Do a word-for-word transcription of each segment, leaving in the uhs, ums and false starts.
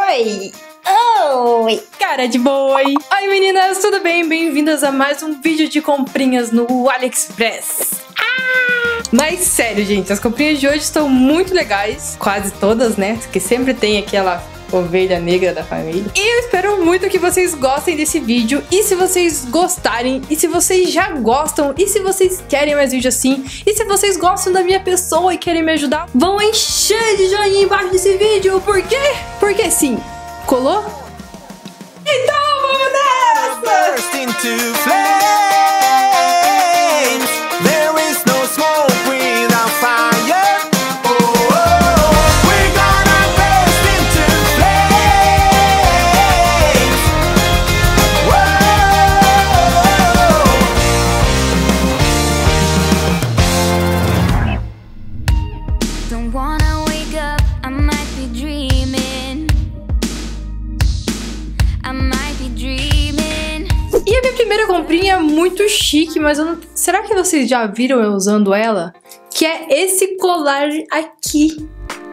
Oi! Oi! Cara de boi! Oi meninas, tudo bem? Bem-vindas a mais um vídeo de comprinhas no AliExpress. Ah! Mas sério, gente, as comprinhas de hoje estão muito legais. Quase todas, né? Porque sempre tem aquela ovelha negra da família. E eu espero muito que vocês gostem desse vídeo. E se vocês gostarem, e se vocês já gostam, e se vocês querem mais vídeos assim, e se vocês gostam da minha pessoa e querem me ajudar, vão encher de joinha embaixo desse vídeo. Por quê? Porque sim. Colou? Então vamos nessa! Primeira comprinha muito chique, mas eu não... será que vocês já viram eu usando ela? Que é esse colar aqui.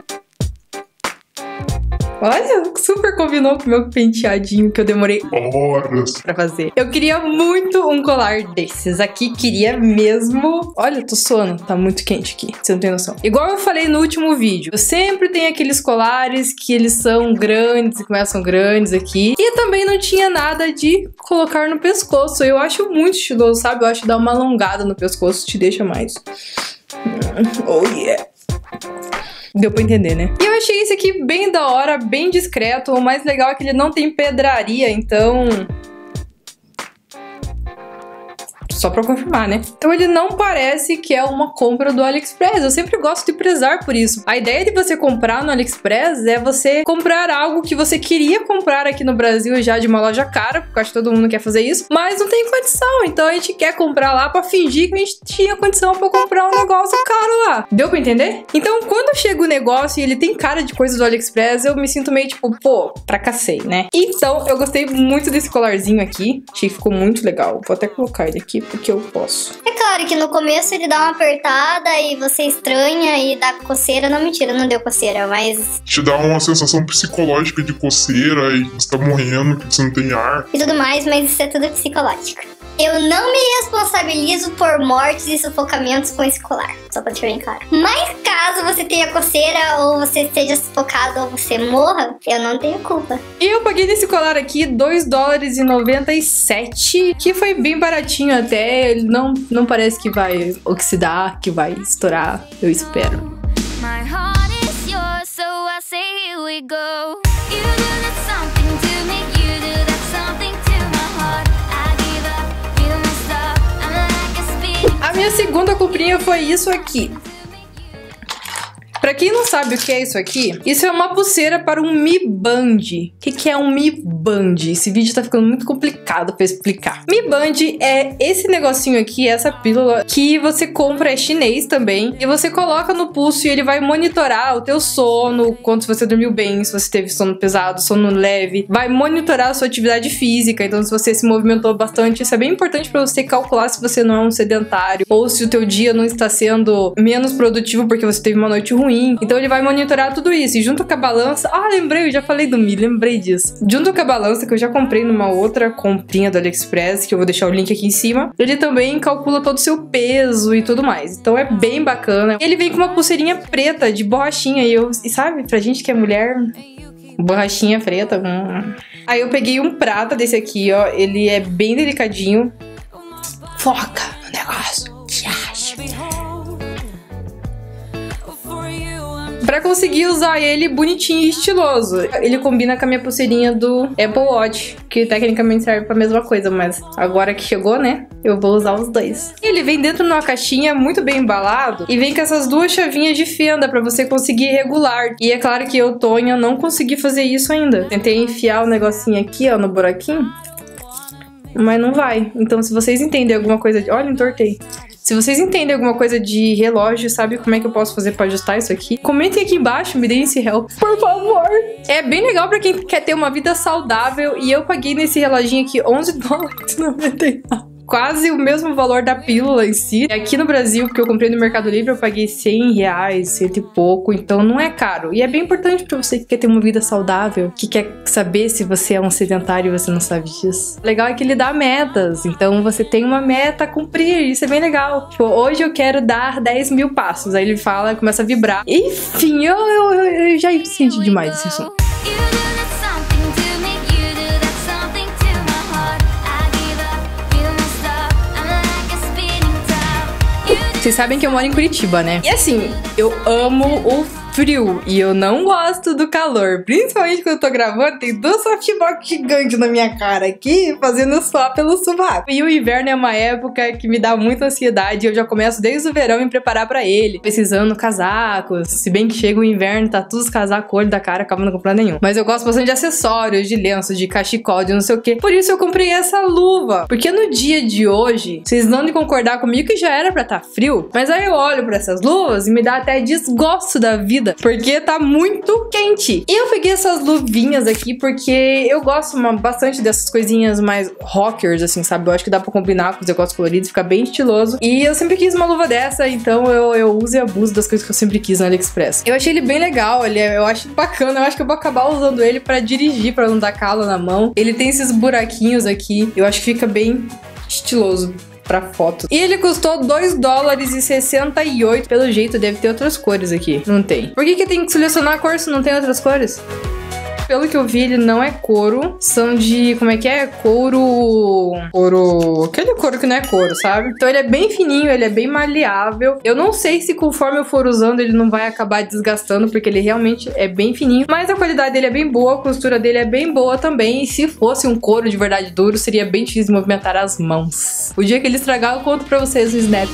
Olha, super combinou com o meu penteadinho que eu demorei horas pra fazer. Eu queria muito um colar desses aqui, queria mesmo. Olha, eu tô suando, tá muito quente aqui, você não tem noção. Igual eu falei no último vídeo, eu sempre tenho aqueles colares que eles são grandes e começam grandes aqui. E também não tinha nada de colocar no pescoço. Eu acho muito estiloso, sabe? Eu acho que dá uma alongada no pescoço, te deixa mais. Oh yeah! Deu pra entender, né? E eu achei esse aqui bem da hora, bem discreto. O mais legal é que ele não tem pedraria, então... Só pra confirmar, né? Então ele não parece que é uma compra do AliExpress. Eu sempre gosto de prezar por isso. A ideia de você comprar no AliExpress é você comprar algo que você queria comprar aqui no Brasil já de uma loja cara, porque eu acho que todo mundo quer fazer isso, mas não tem condição. Então a gente quer comprar lá pra fingir que a gente tinha condição pra comprar um negócio caro lá. Deu pra entender? Então quando chega o negócio e ele tem cara de coisa do AliExpress, eu me sinto meio tipo, pô, fracassei, né? Então eu gostei muito desse colarzinho aqui. Achei que ficou muito legal. Vou até colocar ele aqui porque eu posso. É claro que no começo ele dá uma apertada e você estranha e dá coceira. Não, mentira, não deu coceira, mas... Te dá uma sensação psicológica de coceira e você tá morrendo, que você não tem ar. E tudo mais, mas isso é tudo psicológico. Eu não me responsabilizo por mortes e sufocamentos com esse colar, só pra deixar bem claro. Mas caso você tenha coceira, ou você esteja sufocado, ou você morra, eu não tenho culpa. E eu paguei nesse colar aqui dois dólares e noventa e sete, que foi bem baratinho até. Ele não, não parece que vai oxidar, que vai estourar, eu espero. My heart is yours, so I say here we go. You do that something to me, you do that something to my heart. A minha segunda comprinha foi isso aqui. Pra quem não sabe o que é isso aqui, isso é uma pulseira para um Mi Band. O que, que é um Mi Band? Esse vídeo tá ficando muito complicado pra explicar. Mi Band é esse negocinho aqui, essa pílula que você compra, é chinês também, e você coloca no pulso e ele vai monitorar o teu sono, quanto você dormiu bem, se você teve sono pesado, sono leve, vai monitorar a sua atividade física, então se você se movimentou bastante, isso é bem importante pra você calcular se você não é um sedentário, ou se o teu dia não está sendo menos produtivo porque você teve uma noite ruim. Então ele vai monitorar tudo isso. E junto com a balança... Ah, lembrei, eu já falei do Mi, lembrei disso. Junto com a balança, que eu já comprei numa outra comprinha do AliExpress, que eu vou deixar o link aqui em cima, ele também calcula todo o seu peso e tudo mais. Então é bem bacana. Ele vem com uma pulseirinha preta, de borrachinha. E, eu, e sabe, pra gente que é mulher... Borrachinha preta. Hum. Aí eu peguei um prata desse aqui, ó. Ele é bem delicadinho. Foca no negócio. Pra conseguir usar ele bonitinho e estiloso. Ele combina com a minha pulseirinha do Apple Watch, que tecnicamente serve pra mesma coisa, mas agora que chegou, né, eu vou usar os dois. Ele vem dentro de uma caixinha muito bem embalado e vem com essas duas chavinhas de fenda pra você conseguir regular. E é claro que eu, Tonha, não consegui fazer isso ainda. Tentei enfiar o negocinho aqui, ó, no buraquinho, mas não vai. Então se vocês entendem alguma coisa de... Olha, entortei. Se vocês entendem alguma coisa de relógio, sabe como é que eu posso fazer pra ajustar isso aqui? Comentem aqui embaixo, me deem esse help, por favor. É bem legal pra quem quer ter uma vida saudável. E eu paguei nesse reloginho aqui onze dólares e noventa e nove. quase o mesmo valor da pílula em si. Aqui no Brasil, porque eu comprei no Mercado Livre, eu paguei cem reais, cento e pouco, então não é caro. E é bem importante pra você que quer ter uma vida saudável, que quer saber se você é um sedentário e você não sabe disso. O legal é que ele dá metas, então você tem uma meta a cumprir, isso é bem legal. Tipo, hoje eu quero dar dez mil passos, aí ele fala, começa a vibrar. Enfim, eu, eu, eu, eu já senti demais esse assunto. Vocês sabem que eu moro em Curitiba, né? E assim, eu amo o frio e eu não gosto do calor. Principalmente quando eu tô gravando, tem duas softbox gigantes na minha cara aqui, fazendo só pelo sovaco. E o inverno é uma época que me dá muita ansiedade. Eu já começo desde o verão me preparar pra ele, precisando casacos. Se bem que chega o inverno, tá todos os casacos, olho da cara, acaba não comprando nenhum. Mas eu gosto bastante de acessórios, de lenço, de cachecol, de não sei o que. Por isso eu comprei essa luva. Porque no dia de hoje, vocês não de concordar comigo que já era pra tá frio, mas aí eu olho pra essas luvas e me dá até desgosto da vida, porque tá muito quente. E eu peguei essas luvinhas aqui porque eu gosto uma, bastante dessas coisinhas mais rockers, assim, sabe? Eu acho que dá pra combinar com os negócios coloridos, fica bem estiloso. E eu sempre quis uma luva dessa, então eu, eu uso e abuso das coisas que eu sempre quis no AliExpress. Eu achei ele bem legal, ele é, eu acho bacana, eu acho que eu vou acabar usando ele pra dirigir, pra não dar calo na mão. Ele tem esses buraquinhos aqui, eu acho que fica bem estiloso pra foto. E ele custou dois dólares e sessenta e oito. Pelo jeito, deve ter outras cores aqui. Não tem. Por que que tem que selecionar a cor se não tem outras cores? Pelo que eu vi, ele não é couro. São de... como é que é? Couro... Couro... aquele couro que não é couro, sabe? Então ele é bem fininho, ele é bem maleável. Eu não sei se conforme eu for usando, ele não vai acabar desgastando, porque ele realmente é bem fininho. Mas a qualidade dele é bem boa, a costura dele é bem boa também. E se fosse um couro de verdade duro, seria bem difícil de movimentar as mãos. O dia que ele estragar, eu conto pra vocês no Snap.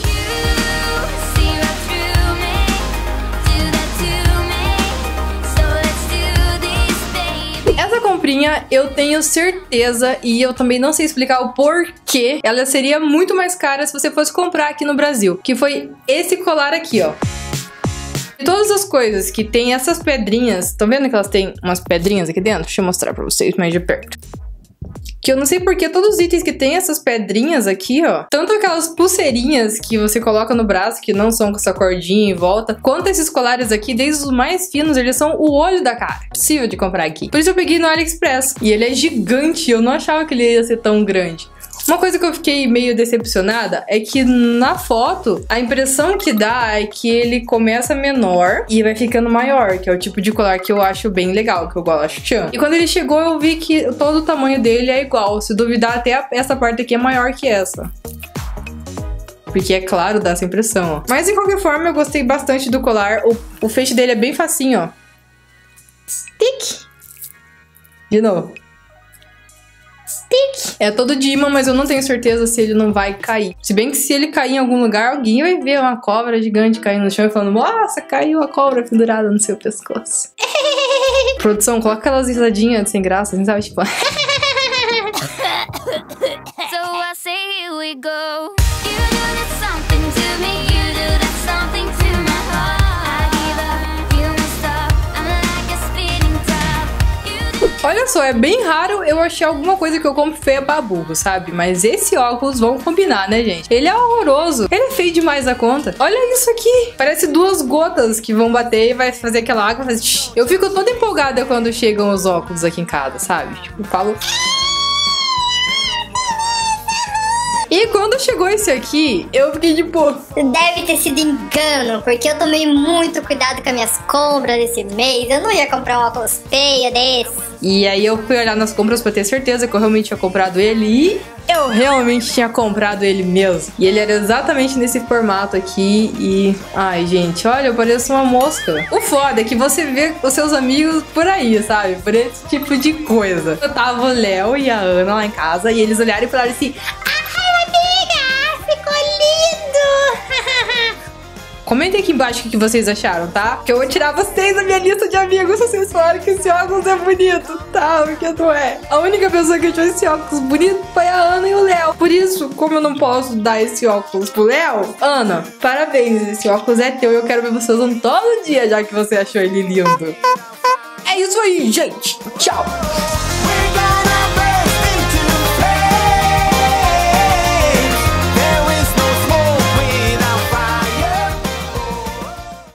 Essa comprinha eu tenho certeza, e eu também não sei explicar o porquê, ela seria muito mais cara se você fosse comprar aqui no Brasil, que foi esse colar aqui, ó. De todas as coisas que tem essas pedrinhas, estão vendo que elas têm umas pedrinhas aqui dentro? Deixa eu mostrar pra vocês mais de perto. Que eu não sei porque todos os itens que tem essas pedrinhas aqui, ó, tanto aquelas pulseirinhas que você coloca no braço, que não são com essa cordinha em volta, quanto esses colares aqui, desde os mais finos, eles são o olho da cara. Possível de comprar aqui. Por isso eu peguei no AliExpress. E ele é gigante, eu não achava que ele ia ser tão grande. Uma coisa que eu fiquei meio decepcionada é que na foto, a impressão que dá é que ele começa menor e vai ficando maior, que é o tipo de colar que eu acho bem legal, que eu gosto. E quando ele chegou, eu vi que todo o tamanho dele é igual. Se duvidar, até a, essa parte aqui é maior que essa. Porque, é claro, dá essa impressão, ó. Mas, de qualquer forma, eu gostei bastante do colar. O, o feixe dele é bem facinho, ó. Stick. De novo. Stick. É todo de imã, mas eu não tenho certeza se ele não vai cair. Se bem que se ele cair em algum lugar, alguém vai ver uma cobra gigante caindo no chão e falando: nossa, caiu a cobra pendurada no seu pescoço. Produção, coloca aquelas risadinhas sem graça, assim, sabe? Tipo... So I say here we go. You do that something to me, you do that something to my heart. I give up, you won't stop, I'm like a spinning top. Olha só, é bem raro eu achar alguma coisa que eu compro feia pra burro, sabe? Mas esse óculos vão combinar, né, gente? Ele é horroroso. Ele é feio demais da conta. Olha isso aqui. Parece duas gotas que vão bater e vai fazer aquela água. Faz... Eu fico toda empolgada quando chegam os óculos aqui em casa, sabe? Tipo, eu falo... E quando chegou esse aqui, eu fiquei tipo... Deve ter sido engano, porque eu tomei muito cuidado com as minhas compras desse mês. Eu não ia comprar um óculos feio desse. E aí eu fui olhar nas compras pra ter certeza que eu realmente tinha comprado ele. E eu realmente tinha comprado ele mesmo. E ele era exatamente nesse formato aqui. E... ai, gente, olha, eu pareço uma mosca. O foda é que você vê os seus amigos por aí, sabe? Por esse tipo de coisa. Eu tava o Léo e a Ana lá em casa. E eles olharam e falaram assim... Comentem aqui embaixo o que vocês acharam, tá? Que eu vou tirar vocês da minha lista de amigos se vocês falarem que esse óculos é bonito, tá? Porque não é. A única pessoa que achou esse óculos bonito foi a Ana e o Léo. Por isso, como eu não posso dar esse óculos pro Léo, Ana, parabéns, esse óculos é teu e eu quero ver você usando todo dia, já que você achou ele lindo. É isso aí, gente. Tchau.